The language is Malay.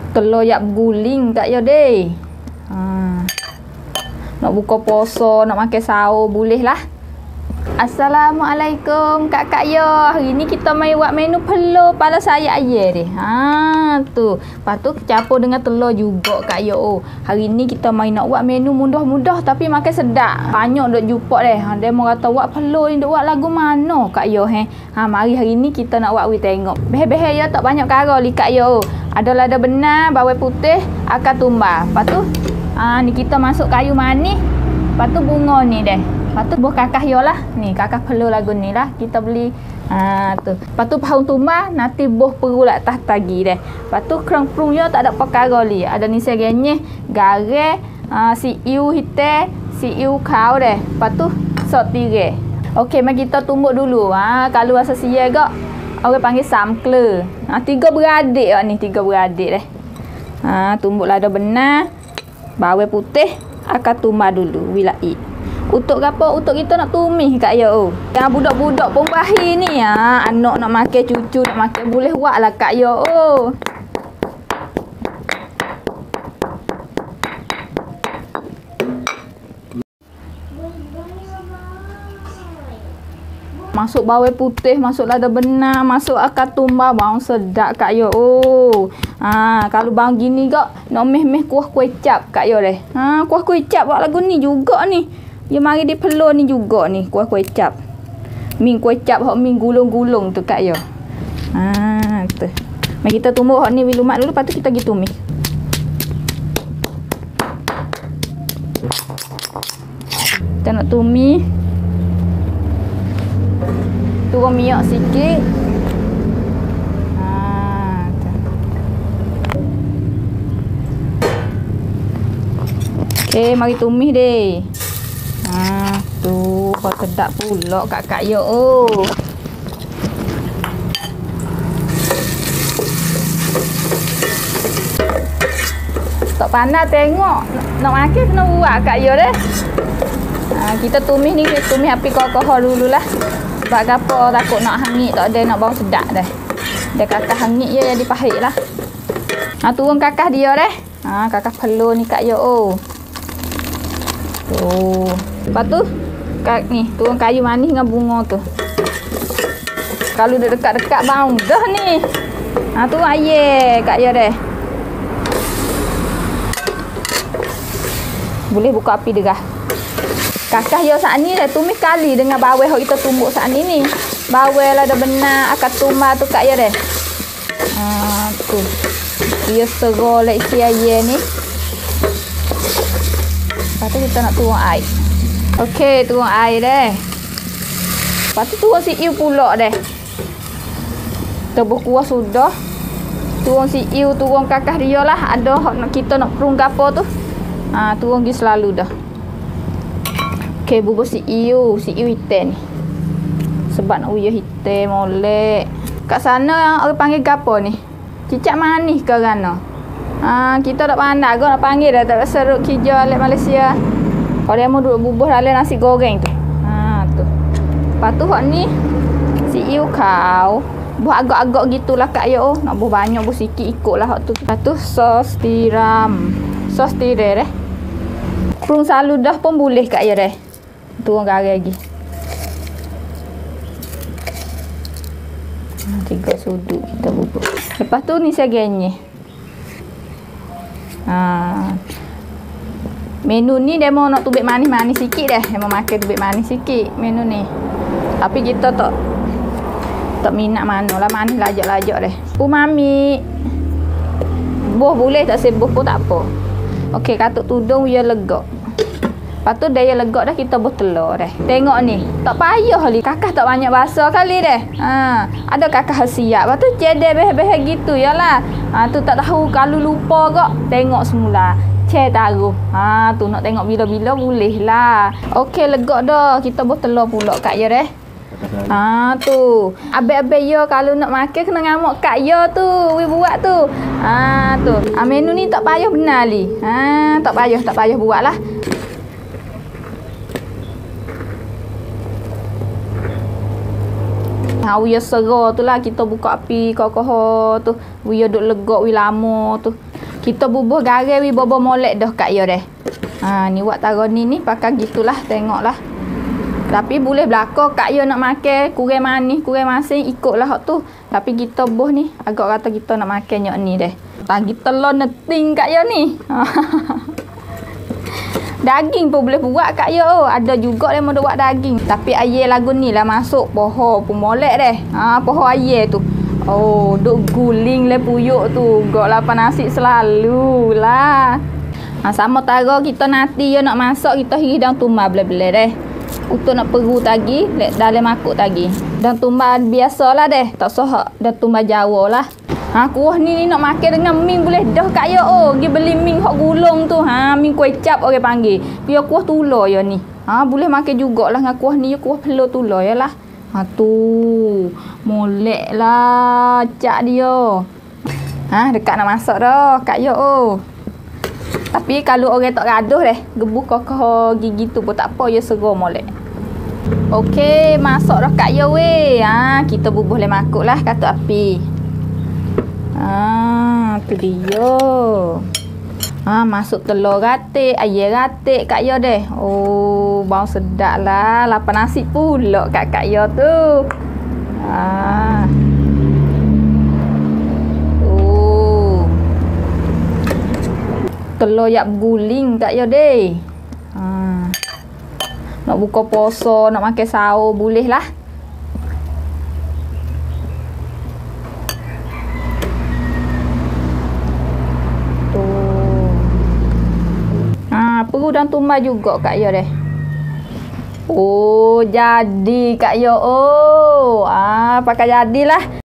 Telur yak berguling Kak Yo deh. Nak buka puasa, nak makan sahur boleh lah. Assalamualaikum Kak Yo. Hari ni kita mai buat menu pelur pala sayap ayam deh. Tu. Lepas tu campur dengan telur juga Kak Yo. Hari ni kita mai nak buat menu mudah-mudah tapi makan sedap. Banyak dok jumpa deh. Dia mau kata buat pelur ni dok buat lagu mana Kak Yo mari hari ni kita nak buat we tengok. Beheh-beheh ya tak banyak kara li Kak Yo. Ada lada benar, bawang putih, akar tumbal. Lepas tu ni kita masuk kayu manis. Lepas tu bunga ni deh. Lepas tu buah kakak yo lah. Ni kakak pelur lagu ni lah. Kita beli. Tu. Lepas tu pahung tumbal. Nanti buah perlu lah atas tagi deh. Lepas tu kerang prung yo tak ada perkara li. Ada ni segenyeh. Garam. Siiu hitam. Siiu kau deh. Lepas tu sot tirai. Okey, mari kita tumbuk dulu. Kalau rasa siap gak. Orang panggil samkle. 3 beradik ni. 3 beradik deh. Tumbuk lada benar. Bawang putih. Akar tumbal dulu. Wilai. Untuk apa? Untuk kita nak tumis Kak Yo. Yang budak-budak pun bahir ni anak nak makan, cucu nak makan, boleh buat lah Kak Yo. Masuk bawang putih, masuk lada benar, masuk akar tumbal, bau sedap Kak Yo. Kalau bang gini gak nak meh-meh kuah kuecap Kak Yo deh. Kuah kuecap buat lagu ni juga ni. Dia mari di pelur ni juga ni kuah kuecap. Mi kuecap hok mi gulung-gulung tu Kak Yo. Tu. Mari kita tumbuk hok ni lumat dulu, lepas tu kita pergi tumis. Kita nak tumis. Turun minyak sikit. Okey, mari tumis deh. Tu kau sedap pula Kak Yo. Tak pandai tengok nak makan kena buat Kak Yo deh. Kita tumis ni, kita tumis api kokoh dululah. Sebab apa takut nak hangit, tak ada nak bau sedap dah. Dia kakak hangit je jadi pahit lah. Turun kakak dia deh. Kakak pelur ni Kak Yo. Lepas tu ni turun kayu manis dengan bunga tu. Kalau dia dekat-dekat bau dah ni. Tu ayam Kak Yo deh. Boleh buka api derah. Kakak yo saat ni dah tumis kali dengan bawang hok kita tumbuk saat ni. Bawang lah dah benar, akar tumbal tu Kak Yo deh. Tu. Dia serol isi ayam ni. Lepas tu kita nak tuang air. Okey, tuang air deh. Lepas tu tuang siiu pula deh. Kita berkuah sudah. Tuang siiu, tuang kakak dia lah. Ada hok kita nak prung gapo tu. Tuang gi selalu dah. Okey, bubur siiu hitam ni. Sebab nak uyah hitam molek. Kat sana orang panggil gapo ni? Cicak manis ke rana? Kita tak pandai ke nak panggil dah, tak serut hijau alek Malaysia. Kalau dia mau duduk bubur dalam nasi goreng tu. Tu. Lepas tu hok ni siiu kau. Buat agak-agak gitulah Kak Yo. Nak buh banyak, buh sikit ikutlah hok tu. Lepas tu sos tiram. Sos tirai deh. Prung salu dah pun boleh Kak Yo deh. Tuang garam lagi. 3 sudut kita bubur. Lepas tu ni segenyeh. Menu ni dia mau nak tubik manis-manis sikit dah. Dia mau makan tubik manis sikit menu ni. Tapi kita tak minat manolah, manis lajak-lajak deh. Mami. Buh boleh tak sebuh pun tak apa. Okey, katuk tudung dia lega. Lepas tu dia lega dah, kita buh telur dah. Tengok ni, tak payah li. Kakak tak banyak bahasa kali dah. Ada kakak siap. Lepas tu cedek beh-beh gitu yalah. Tu tak tahu kalau lupa kok. Tengok semula. Taruh. Tu nak tengok bila-bila boleh lah. Okey, lega dah. Kita buh telur pula Kak Yo deh. Tu. Abang-abang yo kalau nak makan kena ngamuk Kak Yo tu. We buat tu. Tu. Menu ni tak payah benar li. Tak payah buatlah. Ha uya sera tu lah kita buka api kokoh tu. Uya duk legok wi lama tu. Kita bubuh garam wi bobo molek dah kak yo deh. Ha ni buat taruh ni pakai gitulah tengoklah. Tapi boleh belaka kak yo nak makan kurang manis, kurang masin ikutlah hak tu. Tapi kita buh ni agak kata kita nak makan nyok ni deh. Tagi telur neting kak yo ni. Daging pun boleh buat kak yo. Ada juga yang mau buat daging. Tapi air lagu ni lah masuk poho pun molek deh. Ha poho air tu. Oh, duk guling le puyuk tu. Gak lapan nasi selalu lah. Ha sama tara kita nanti yo nak masak kita hiris dalam tumbal bele-bele deh. Untuk nak peru tadi, dalam makuk tadi. Dan tumbal biasalah deh, tak sah dan tumbal Jawa lah. Ha kuah ni nak makan dengan mi boleh dah kak yo. Oh, pergi beli mi hok gulung tu. Ha mi kuih cap orang panggil. Biar kuah tulo yo ni. Ha boleh makan jugalah dengan kuah ni, kuah pelur tulo yalah. Ha tu. Molek lah cak dia. Ha dekat nak masak dah kak yo. Oh. Tapi kalau orang tak gaduh deh, gebuh kokoh gigi tu pun tak apa, ya segar molek. Okey, masak dah kak yo weh. Ha, kita bubuh le makuk lah katuk api. Ha, tu dia. Ha, masuk telur ratik, air ratik kak yo deh. Oh, bau sedap lah. Lapan nasi pula kak yo tu. Ha. Telur yak guling kak yo deh. Ha. Nak buka puasa, nak makan sahur boleh lah. Tu. Ha, perlu dan tumbal juga kak yo deh. Oh, jadi kak yo. Oh, pakai jadilah.